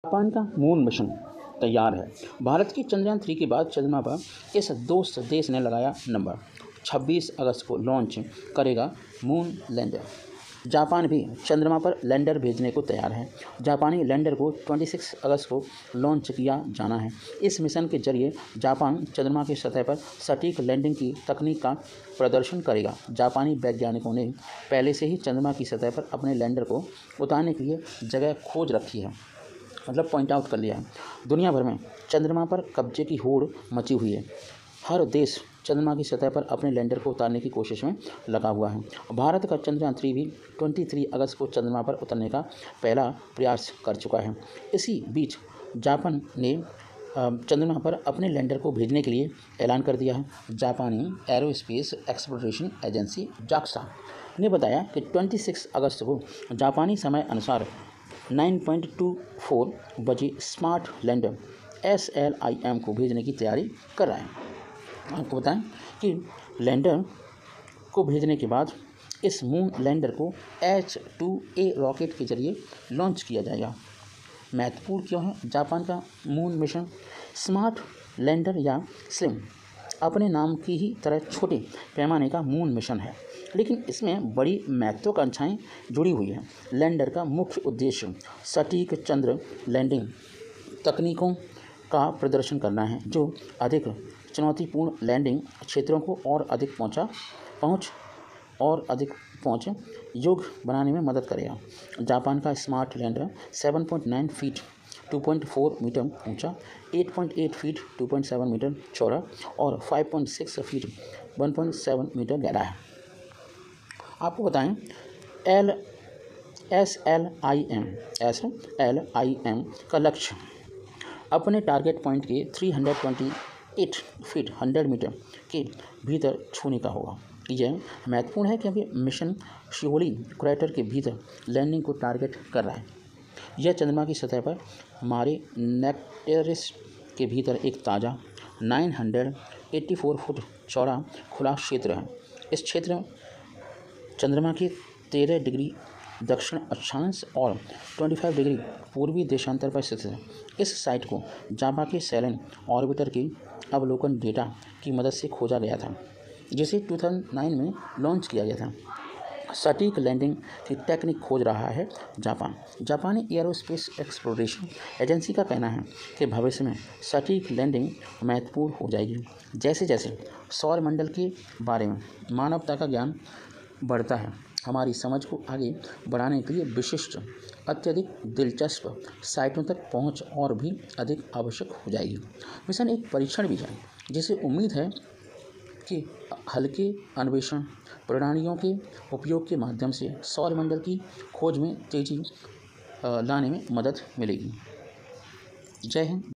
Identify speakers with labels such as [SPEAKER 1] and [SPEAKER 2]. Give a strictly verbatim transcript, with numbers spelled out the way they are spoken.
[SPEAKER 1] Japan का moon mission तैयार है। भारत की चंद्रयान थ्री के बाद चंद्रमा पर इस दोस्त देश ने लगाया नंबर। छब्बीस अगस्त को लॉन्च करेगा मून लैंडर। जापान भी चंद्रमा पर लैंडर भेजने को तैयार है। जापानी लैंडर को छब्बीस अगस्त को लॉन्च किया जाना है। इस मिशन के जरिए जापान चंद्रमा की सतह पर सटीक लैंडिंग की तकनीक का प्रदर्शन करेगा। जापानी वैज्ञानिकों ने पहले से ही चंद्रमा की सतह पर अपने लैंडर को उतारने के लिए जगह खोज रखी है, मतलब पॉइंट आउट कर लिया है। दुनिया भर में चंद्रमा पर कब्जे की होड़ मची हुई है। हर देश चंद्रमा की सतह पर अपने लैंडर को उतारने की कोशिश में लगा हुआ है। भारत का चंद्रयान थ्री भी तेईस अगस्त को चंद्रमा पर उतरने का पहला प्रयास कर चुका है। इसी बीच जापान ने चंद्रमा पर अपने लैंडर को भेजने के लिए ऐलान कर दिया है। जापानी एरोस्पेस एक्सप्लोरेशन एजेंसी जाक्सा ने बताया कि छब्बीस अगस्त को जापानी समय अनुसार नौ पॉइंट दो चार बजे smart lander S L I M को भेजने की तैयारी कर रहा है। आपको बताएं कि लैंडर को भेजने के बाद इस मून लैंडर को एच टू ए रॉकेट के जरिए लॉन्च किया जाएगा। महत्वपूर्ण क्यों है जापान का मून मिशन? स्मार्ट लैंडर या स्लिम अपने नाम की ही तरह छोटे पैमाने का मून मिशन है, लेकिन इसमें बड़ी महत्वाकांक्षाएं जुड़ी हुई हैं। लैंडर का मुख्य उद्देश्य सटीक चंद्र लैंडिंग तकनीकों का प्रदर्शन करना है, जो अधिक चुनौतीपूर्ण लैंडिंग क्षेत्रों को और अधिक पहुंचा पहुंच और अधिक पहुंच योग्य बनाने में मदद करेगा। जापान का स्मार्ट लैंडर सात पॉइंट नौ फीट दो पॉइंट चार मीटर ऊंचा, आठ पॉइंट आठ फीट दो पॉइंट सात मीटर चौड़ा और पाँच पॉइंट छह फीट एक पॉइंट सात मीटर गहरा है। आपको बताएं L S L I M S L I M का लक्ष्य अपने टारगेट पॉइंट के तीन सौ अट्ठाईस फीट सौ मीटर के भीतर छूने का होगा। यह महत्वपूर्ण है क्योंकि मिशन शिओली क्रेटर के भीतर लैंडिंग को टारगेट कर रहा है। यह चंद्रमा की सतह पर हमारे नेक्टेरिस के भीतर एक ताज़ा नौ सौ चौरासी फुट चौड़ा खुला क्षेत्र है। इस क्षेत्र चंद्रमा के तेरह डिग्री दक्षिण अक्षांश और पच्चीस डिग्री पूर्वी देशांतर पर स्थित है। इस साइट को जावा के सेलेन ऑर्बिटर की अवलोकन डेटा की मदद से खोजा गया था, जिसे दो हज़ार नौ में लॉन्च किया गया था। सटीक लैंडिंग की टेक्निक खोज रहा है जापान। जापानी एरोस्पेस एक्सप्लोरेशन एजेंसी का कहना है कि भविष्य में सटीक लैंडिंग महत्वपूर्ण हो जाएगी। जैसे जैसे सौर मंडल के बारे में मानवता का ज्ञान बढ़ता है, हमारी समझ को आगे बढ़ाने के लिए विशिष्ट अत्यधिक दिलचस्प साइटों तक पहुंच और भी अधिक आवश्यक हो जाएगी। मिशन एक परीक्षण भी है, जिसे उम्मीद है कि हल्के अन्वेषण प्रणालियों के उपयोग के माध्यम से सौर मंडल की खोज में तेजी लाने में मदद मिलेगी। जय हिंद।